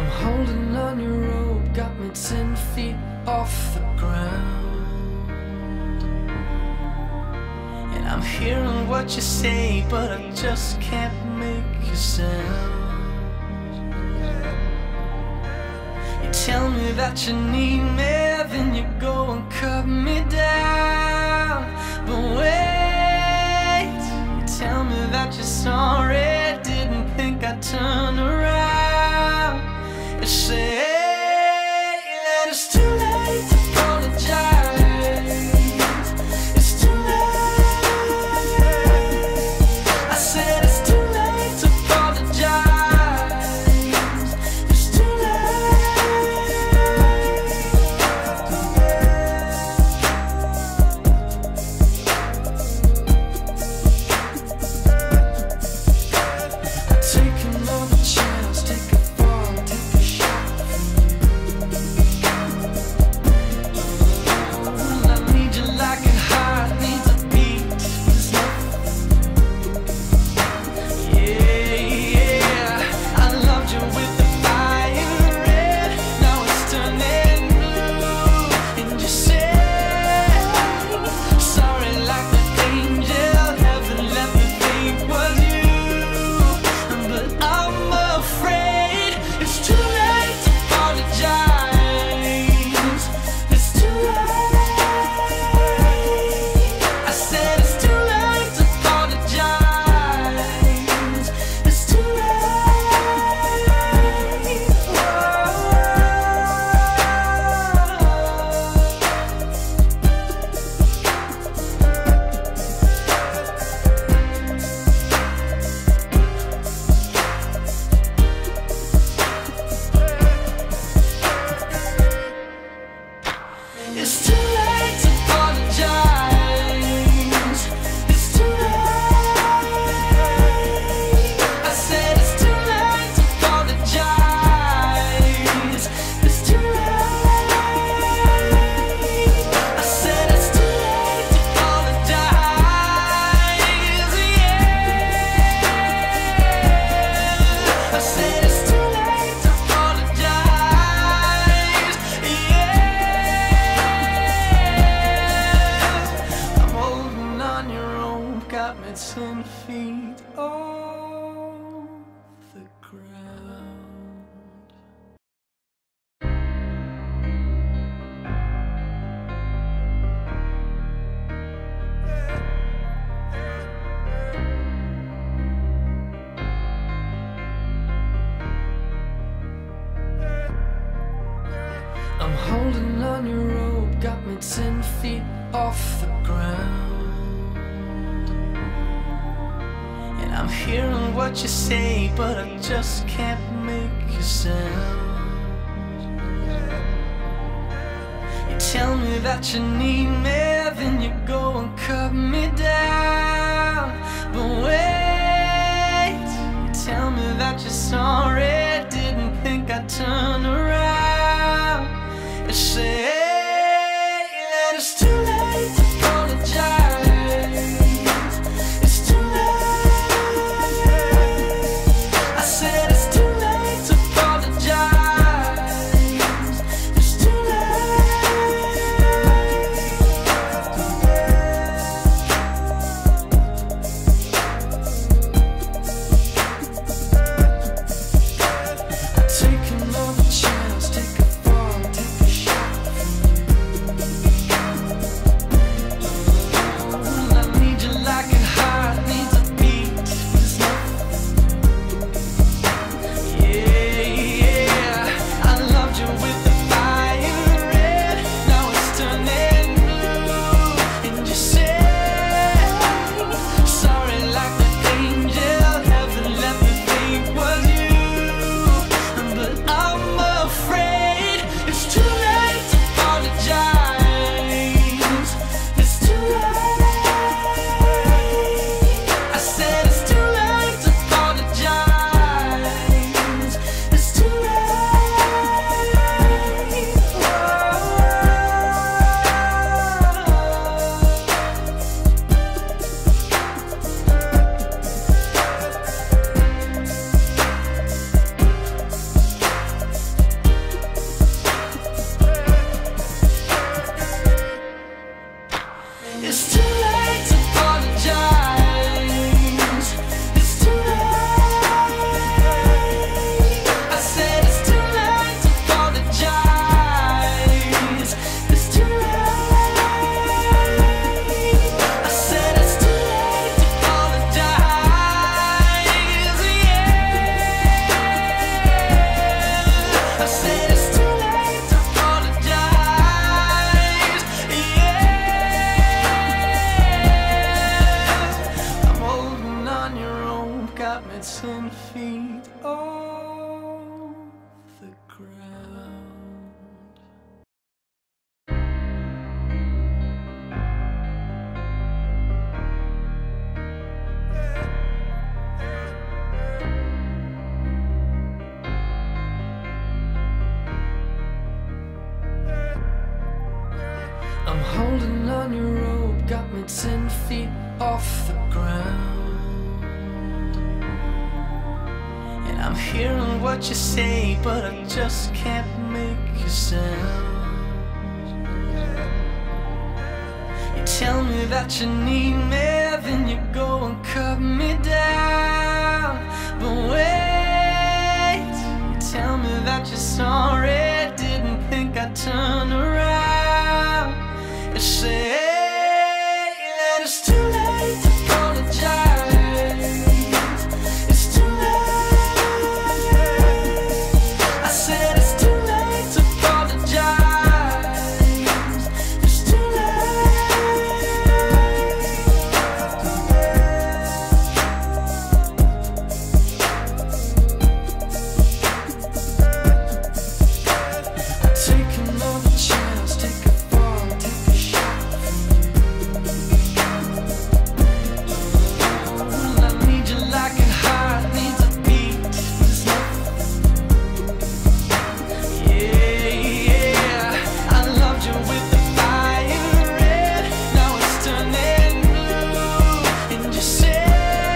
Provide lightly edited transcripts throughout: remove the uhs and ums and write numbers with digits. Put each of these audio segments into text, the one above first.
I'm holding on your rope, got me 10 feet off the ground. And I'm hearing what you say, but I just can't make a sound. You tell me that you need me, then you go and cut me down. But wait, you tell me that you're sorry, didn't think I'd turn around. You say that it's too late to apologize. It's too late. I said it's too late to apologize. It's too take another chance, take a fall, take a shot from you. I need you like a heart needs a beat. There's nothing. Yeah, I loved you with the fire red. Now it's turning blue. And you say sorry like the angel heaven let me think was you. But I'm afraid it's too late to apologize. It's too late. I said it's too late to apologize. It's too late. It's too late to apologize. It's too late. I said it's too late to apologize. It's too late. I said it's too late to apologize. Yeah. I said it's too late to apologize. Yeah. I'm holding on your rope, got me 10 feet off the ground. I'm holding on your rope, got me 10 feet off the ground. And I'm hearing what you say, but I just can't make a sound. You tell me that you need me, then you go and cut me down. But wait, you tell me that you're sorry, didn't think I'd turn around. You say that it's too late to apologize. It's too late. I said it's too late to apologize. It's too late. Take another chance. off the ground. I'm holding on your rope, got me 10 feet off the ground. And I'm hearing what you say, but I just can't make a sound. You tell me that you need me, then you go and cut me down. But wait, you tell me that you're sorry, didn't think I'd turn around. You say that it's too late to apologize. It's too late. I said it's too late to apologize. It's too late. I take another chance, take a fall, take a shot from you. I need you like a heart needs a beat. There's nothing. Yeah, I loved you with the fire red. Now it's turning blue. And you say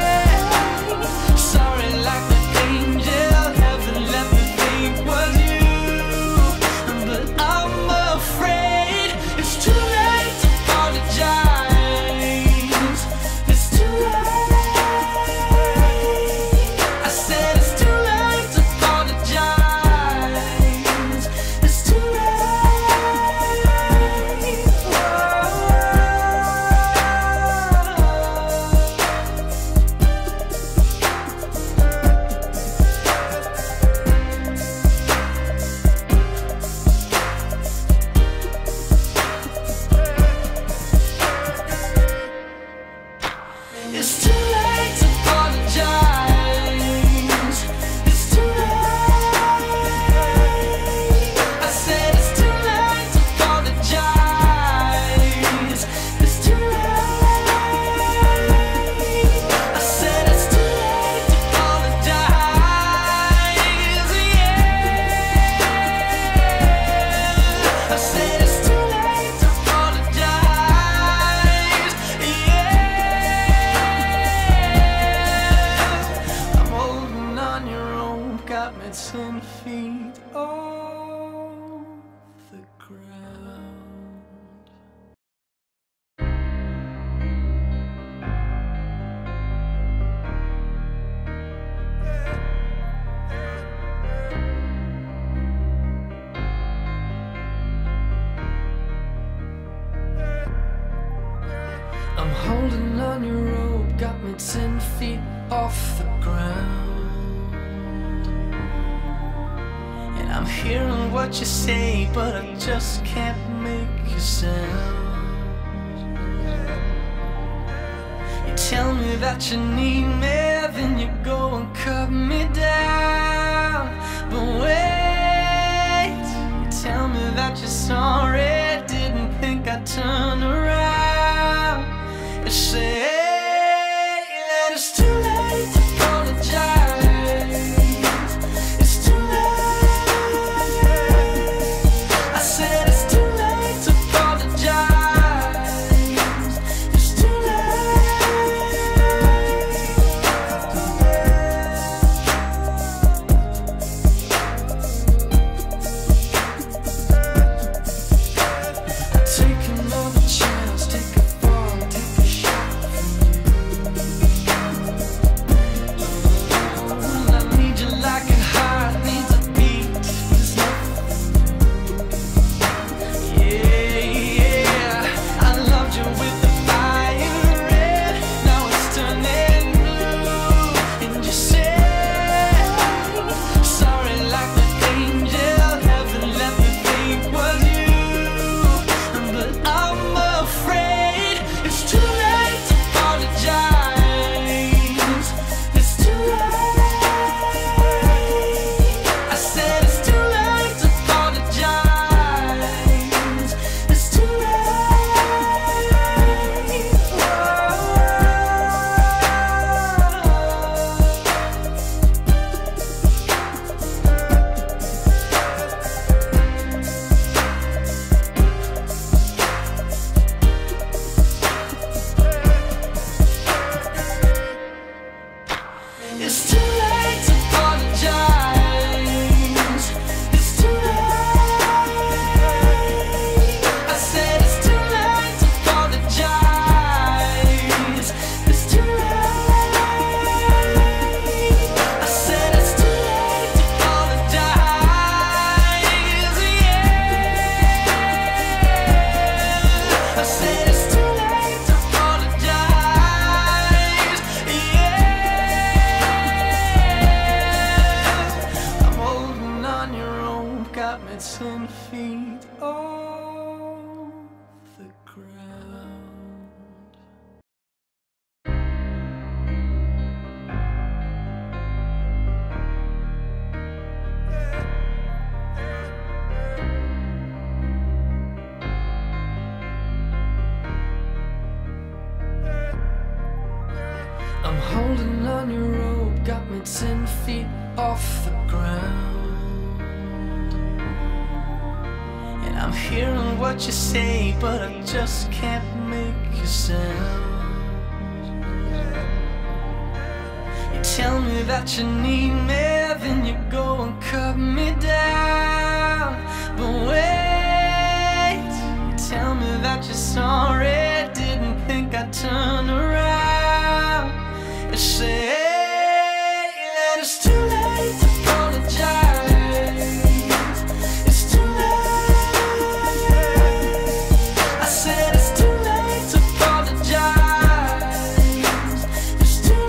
sorry like the angel. Heaven let me think was you. But I'm afraid it's too late to apologize. It's too late. I said it's too late to apologize. It's too late. It's too late to apologize. It's too late. I said it's too late to apologize. It's too late. I said it's too late to apologize. Yeah. I said it's too late to apologize. Yeah. I'm holding on your rope, got me 10 feet off the ground. I'm holding on your rope, got me 10 feet off the ground. And I'm hearing what you say, but I just can't make a sound. You tell me that you need me, then you go and cut me down. But wait, you tell me that you're sorry, didn't think I'd turn around. You say that it's too late to apologize. It's too late. I said it's too late to apologize. It's too late. me 10 feet off the ground. I'm holding on your rope, got me 10 feet off the ground. And I'm hearing what you say, but I just can't make a sound. You tell me that you need me, then you go and cut me down. But wait, you tell me that you're sorry, didn't think I'd turn around. You say that it's too late to apologize. It's too late. I said it's too late to apologize. It's too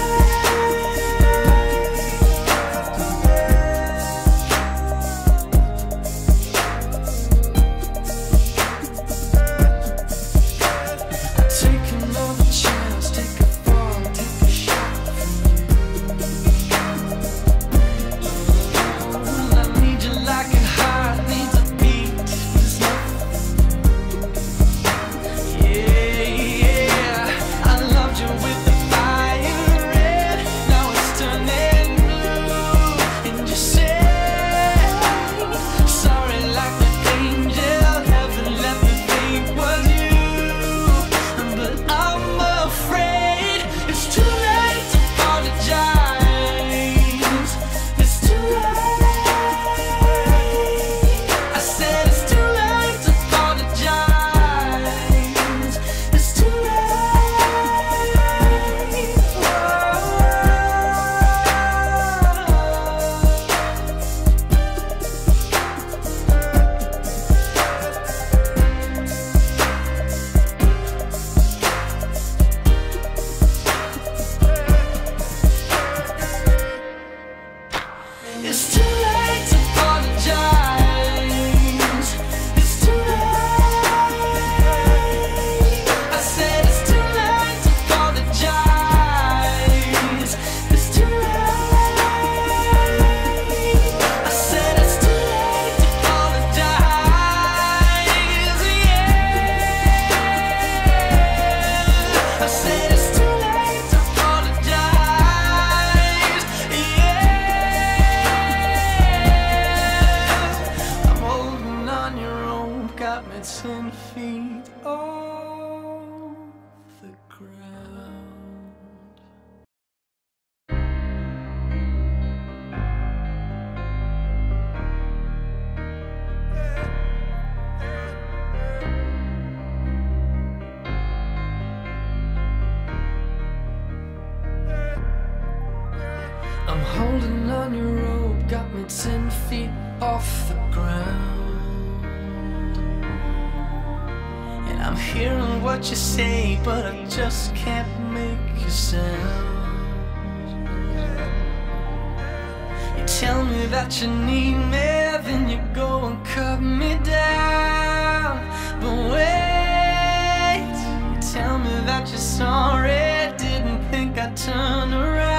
late. Take another chance, take a fall, take a shot from you. I need you like a heart needs a beat. There's nothing. Yeah, I loved you with the fire red. Now it's turning blue. And you say sorry like the angel. Heaven let me think was you. But I'm afraid it's too late to apologize. It's too late. I said it's too late to apologize. It's too late. It's too late to apologize. It's too late. I said it's too late to apologize. It's too late. I said it's too late to apologize. Yeah. I said it's too late to apologize. Yeah. I'm holding on your rope, got me 10 feet off the ground. I'm holding on your rope, got me 10 feet off the ground. And I'm hearing what you say, but I just can't make a sound. You tell me that you need me, then you go and cut me down. But wait, you tell me that you're sorry, didn't think I'd turn around.